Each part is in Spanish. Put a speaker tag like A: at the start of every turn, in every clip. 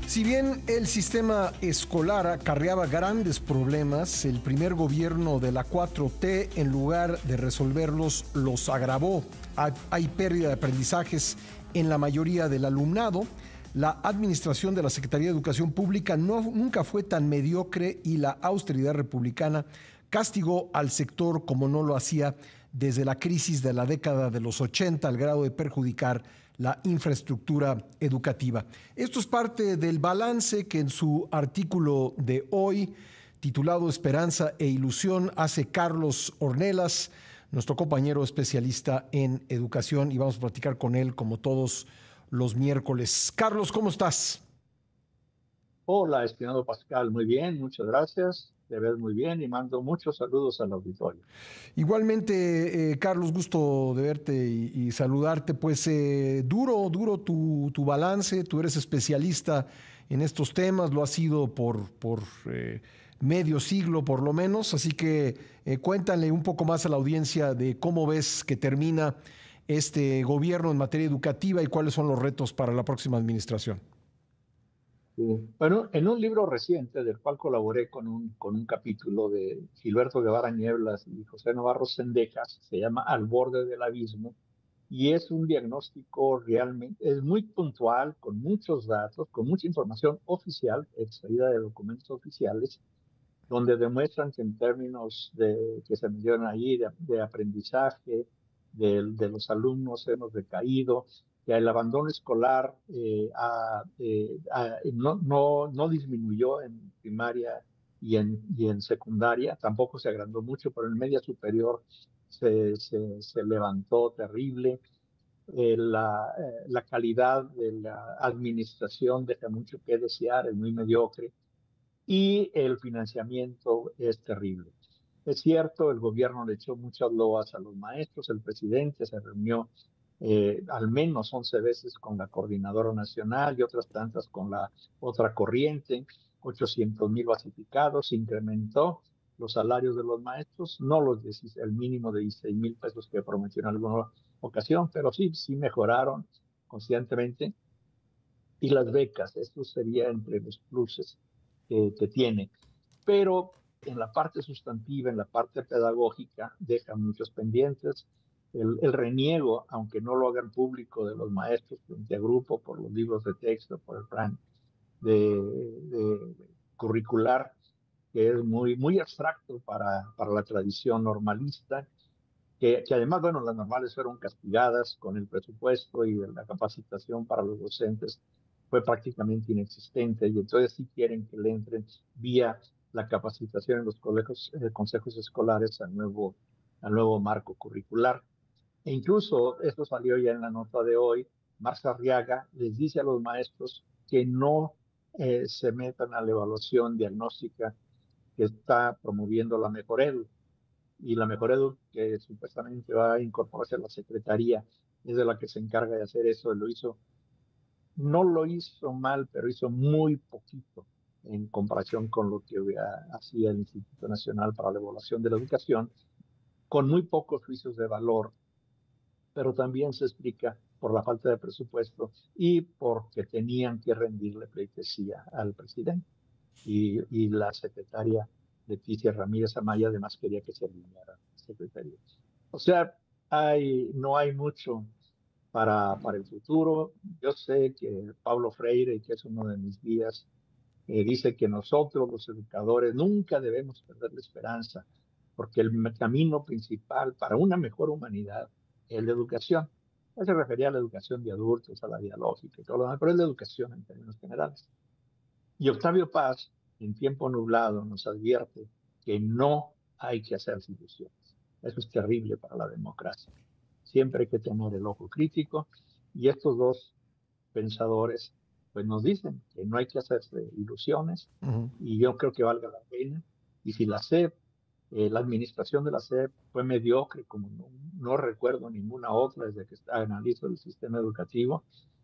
A: Si bien el sistema escolar acarreaba grandes problemas, el primer gobierno de la 4T, en lugar de resolverlos, los agravó. Hay pérdida de aprendizajes en la mayoría del alumnado. La administración de la Secretaría de Educación Pública nunca fue tan mediocre y la austeridad republicana castigó al sector como no lo hacía desde la crisis de la década de los 80 al grado de perjudicar la infraestructura educativa. Esto es parte del balance que en su artículo de hoy, titulado Esperanza e Ilusión, hace Carlos Ornelas, nuestro compañero especialista en educación, y vamos a platicar con él como todos los miércoles. Carlos, ¿cómo estás?
B: Hola, estimado Pascal, muy bien, muchas gracias. Te ves muy bien y mando muchos saludos al auditorio.
A: Igualmente, Carlos, gusto de verte y saludarte. Pues duro tu balance, tú eres especialista en estos temas, lo has sido por medio siglo por lo menos, así que cuéntale un poco más a la audiencia de cómo ves que termina este gobierno en materia educativa y cuáles son los retos para la próxima administración.
B: Sí. Bueno, en un libro reciente del cual colaboré con un capítulo de Gilberto Guevara Nieblas y José Navarro Sendejas, se llama Al borde del abismo, y es un diagnóstico realmente, es muy puntual, con muchos datos, con mucha información oficial, extraída de documentos oficiales, donde demuestran que en términos que se mencionan ahí, de aprendizaje de los alumnos hemos decaído, que el abandono escolar no disminuyó en primaria y en secundaria, tampoco se agrandó mucho, pero en media superior se levantó terrible. La calidad de la administración deja mucho que desear, es muy mediocre y el financiamiento es terrible. Es cierto, el gobierno le echó muchas loas a los maestros, el presidente se reunió al menos 11 veces con la coordinadora nacional y otras tantas con la otra corriente, 800,000 basificados, incrementó los salarios de los maestros, no el mínimo de 16,000 pesos que prometió en alguna ocasión, pero sí mejoraron constantemente. Y las becas, esto sería entre los pluses que tiene. Pero en la parte sustantiva, en la parte pedagógica, deja muchos pendientes. El reniego, aunque no lo hagan público, de los maestros frente a grupo por los libros de texto, por el plan de curricular, que es muy abstracto para la tradición normalista, que además, bueno, las normales fueron castigadas con el presupuesto y la capacitación para los docentes fue prácticamente inexistente, y entonces sí quieren que le entren vía la capacitación en los consejos escolares al nuevo marco curricular. E incluso, esto salió ya en la nota de hoy, Marx Arriaga les dice a los maestros que no se metan a la evaluación diagnóstica que está promoviendo la Mejor Edu, y la Mejor Edu, que supuestamente va a incorporarse a la Secretaría, es de la que se encarga de hacer eso. No lo hizo mal, pero hizo muy poquito en comparación con lo que hacía el Instituto Nacional para la Evaluación de la Educación, con muy pocos juicios de valor, pero también se explica por la falta de presupuesto y porque tenían que rendirle pleitesía al presidente. Y la secretaria Leticia Ramírez Amaya además quería que se alineara a la secretaría. O sea, no hay mucho para el futuro. Yo sé que Pablo Freire, que es uno de mis guías, dice que nosotros los educadores nunca debemos perder la esperanza, porque el camino principal para una mejor humanidad es la educación. Él se refería a la educación de adultos, a la dialógica y todo lo demás, pero es la educación en términos generales. Y Octavio Paz, en Tiempo Nublado, nos advierte que no hay que hacerse ilusiones. Eso es terrible para la democracia. Siempre hay que tener el ojo crítico, y estos dos pensadores pues nos dicen que no hay que hacerse ilusiones,
A: Uh -huh.
B: y yo creo que valga la pena. Y si la SEP, la administración de la SEP fue mediocre, como no recuerdo ninguna otra desde que analizo el sistema educativo,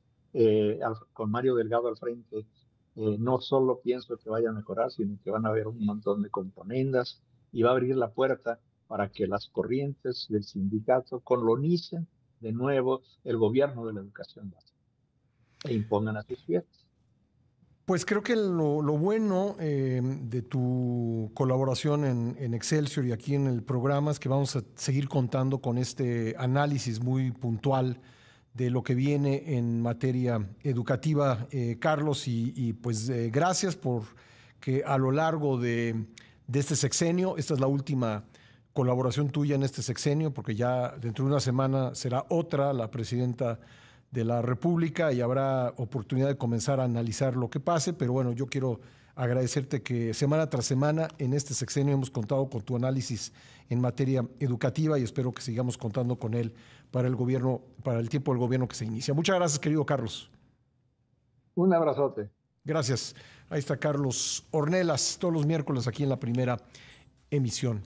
B: con Mario Delgado al frente, no solo pienso que vaya a mejorar, sino que van a haber un montón de componendas y va a abrir la puerta para que las corrientes del sindicato colonicen de nuevo el gobierno de la educación básica e impongan a sus fiestas.
A: Pues creo que lo bueno de tu colaboración en Excelsior y aquí en el programa es que vamos a seguir contando con este análisis muy puntual de lo que viene en materia educativa, Carlos, pues gracias por que a lo largo de este sexenio, esta es la última colaboración tuya en este sexenio, porque ya dentro de una semana será otra la presidenta de la República y habrá oportunidad de comenzar a analizar lo que pase, pero bueno, yo quiero agradecerte que semana tras semana en este sexenio hemos contado con tu análisis en materia educativa y espero que sigamos contando con él para el gobierno, para el tiempo del gobierno que se inicia. Muchas gracias, querido Carlos.
B: Un abrazote.
A: Gracias. Ahí está Carlos Ornelas, todos los miércoles aquí en la primera emisión.